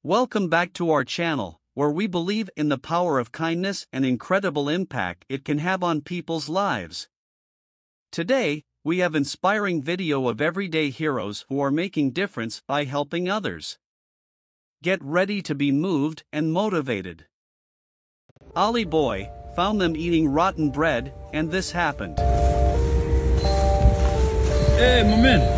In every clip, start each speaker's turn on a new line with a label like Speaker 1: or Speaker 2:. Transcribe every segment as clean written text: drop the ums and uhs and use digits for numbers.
Speaker 1: Welcome back to our channel, where we believe in the power of kindness and incredible impact it can have on people's lives. Today, we have inspiring video of everyday heroes who are making difference by helping others. Get ready to be moved and motivated. Ali Boy found them eating rotten bread, and this happened.
Speaker 2: Hey, my man.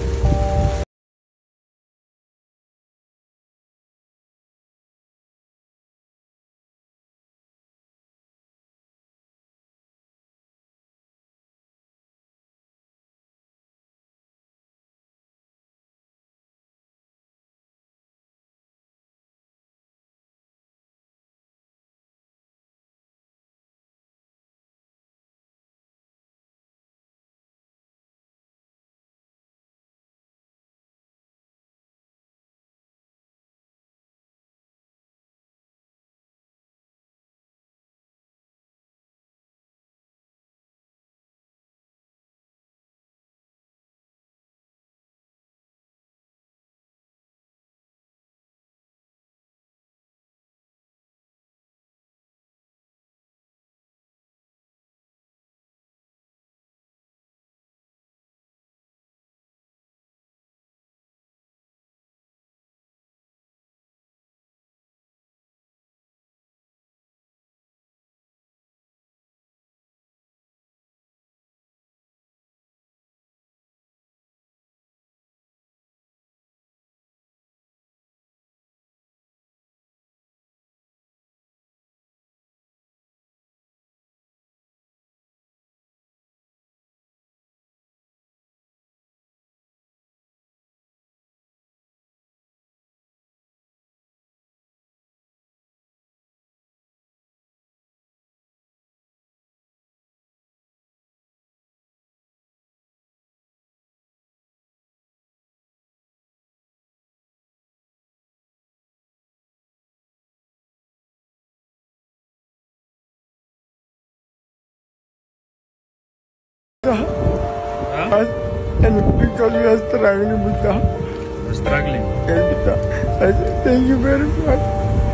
Speaker 3: Huh? And because we are struggling with that.
Speaker 2: You're struggling.
Speaker 3: And with that. I said, thank you very much.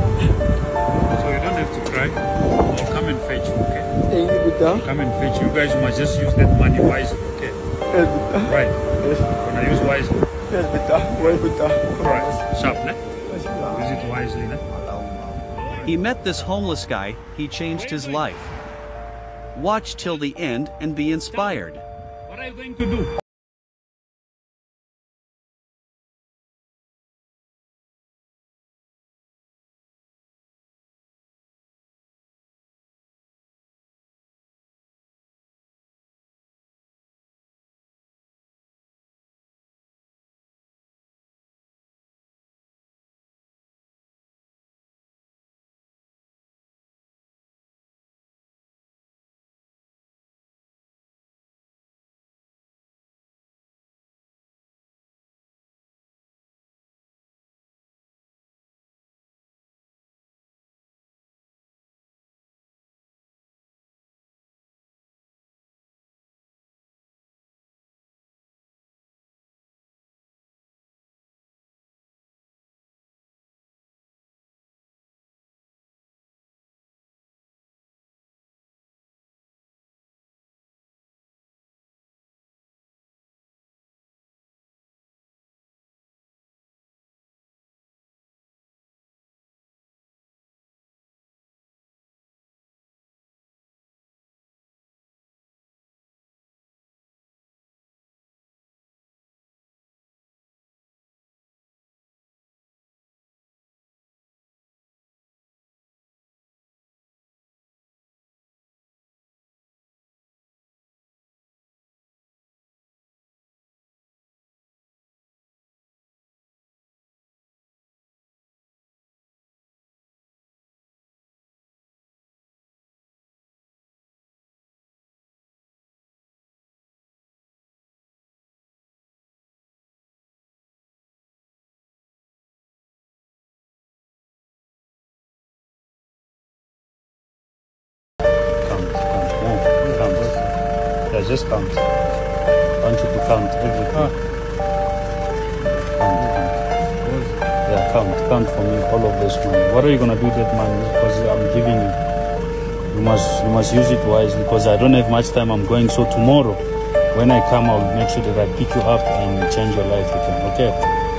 Speaker 2: So you don't have to cry. I'll come and fetch you, okay?
Speaker 3: Thank you, Bita.
Speaker 2: Come and fetch you. You guys must just use that money wisely, okay?
Speaker 3: Yes, Bita.
Speaker 2: Right.
Speaker 3: Yes.
Speaker 2: Gonna use wisely.
Speaker 3: Yes, Bita. Why, Bita?
Speaker 2: Alright. Sharp, ne? Use it wisely, ne?
Speaker 1: He met this homeless guy, he changed his life. Watch till the end and be inspired.
Speaker 2: What are you going to do?
Speaker 4: Yeah, just count. I want you to count everything. Count. Yeah. count for me all of this money. What are you gonna do with that money? Because I'm giving you. You must use it wisely because I don't have much time. I'm going, so tomorrow when I come, I'll make sure that I pick you up and change your life again. Okay?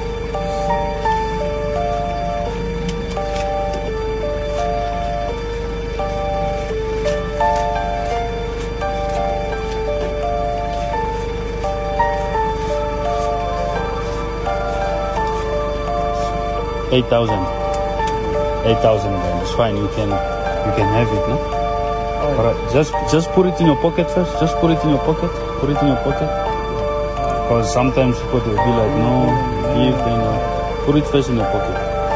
Speaker 4: $8,000. Then it's fine. You can have it, no? Alright, just put it in your pocket first. Just put it in your pocket. Put it in your pocket. Because sometimes people will be like, no, give, then put it first in your pocket.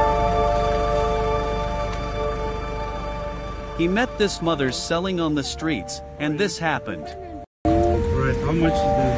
Speaker 1: He met this mother selling on the streets, and this happened.
Speaker 2: Alright, how much is the...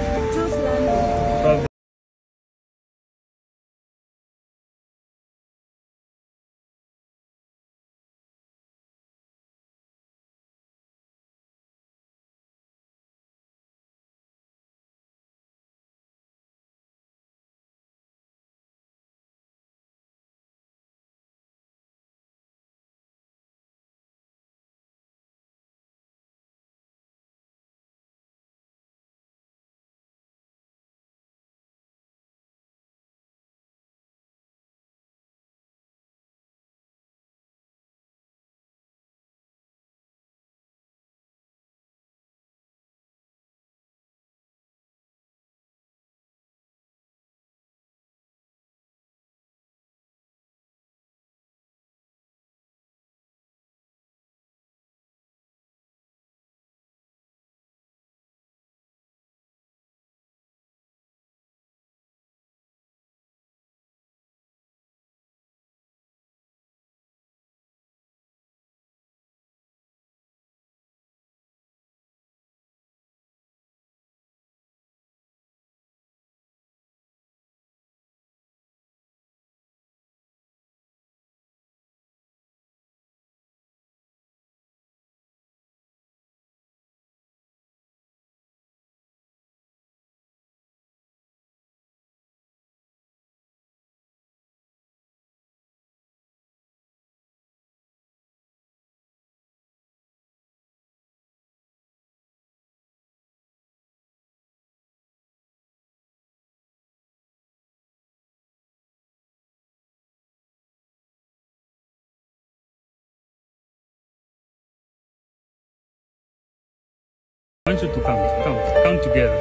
Speaker 2: I want you to count together.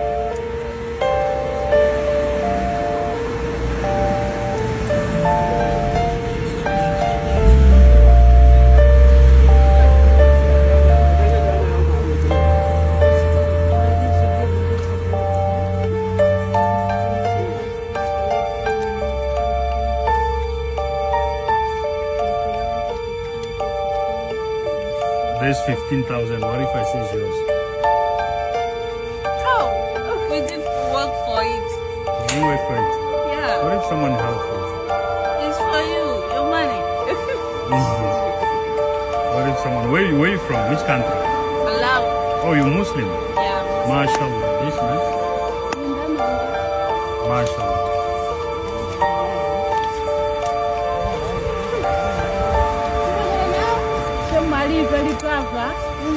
Speaker 2: There's 15,000. What if I say it's yours?
Speaker 5: We didn't work for it.
Speaker 2: You wait for it.
Speaker 5: Yeah.
Speaker 2: What if someone helps you?
Speaker 5: It's for you. Your money.
Speaker 2: What if someone... Where are you from? Which country?
Speaker 5: Malawi.
Speaker 2: Oh, you're Muslim?
Speaker 5: Yeah.
Speaker 2: MashaAllah. This man? MashaAllah.
Speaker 5: Somebody very clever.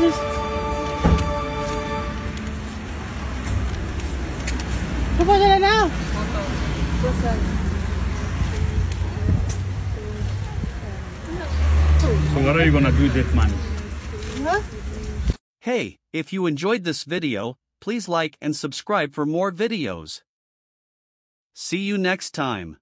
Speaker 2: So what are you gonna do with that money?
Speaker 1: Hey, if you enjoyed this video, please like and subscribe for more videos. See you next time.